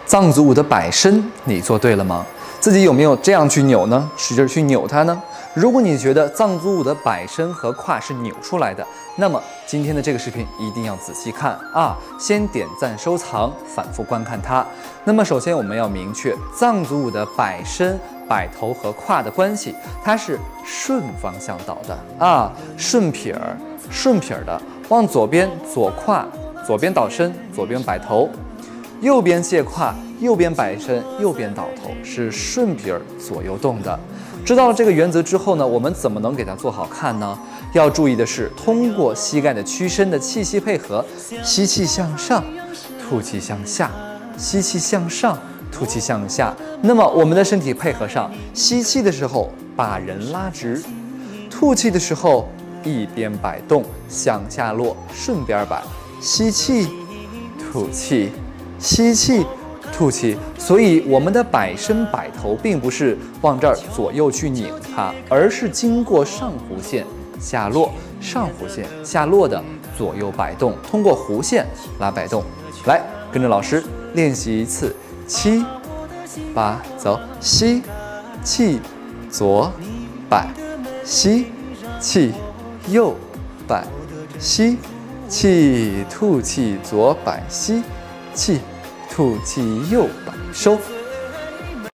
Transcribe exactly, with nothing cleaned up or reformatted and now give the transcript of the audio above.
藏族舞的摆身，你做对了吗？自己有没有这样去扭呢？使劲去扭它呢？如果你觉得藏族舞的摆身和胯是扭出来的，那么今天的这个视频一定要仔细看啊！先点赞收藏，反复观看它。那么首先我们要明确藏族舞的摆身、摆头和胯的关系，它是顺方向倒的啊，顺撇儿、顺撇儿的，往左边左胯，左边倒身，左边摆头；右边卸胯，右边摆身，右边倒头，是顺撇儿左右动的。知道了这个原则之后呢，我们怎么能给它做好看呢？要注意的是，通过膝盖的屈伸的气息配合，吸气向上，吐气向下，吸气向上，吐气向下。那么我们的身体配合上，吸气的时候把人拉直，吐气的时候一边摆动向下落，顺边摆，吸气，吐气，吸气。吐气，所以我们的摆身摆头并不是往这儿左右去拧它，而是经过上弧线下落，上弧线下落的左右摆动，通过弧线来摆动。来，跟着老师练习一次，七八，走，吸气左摆，吸气右摆，吸气吐气左摆，吸气。吐气右摆，收。